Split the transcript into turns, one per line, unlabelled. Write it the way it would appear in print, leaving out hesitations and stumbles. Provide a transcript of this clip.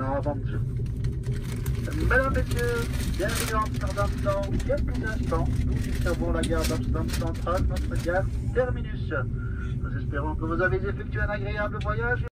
aventure. Mesdames, Messieurs, bienvenue à Amsterdam dans quelques instants. Nous desservons la gare d'Amsterdam Centrale, notre gare terminus. Nous espérons que vous avez effectué un agréable voyage.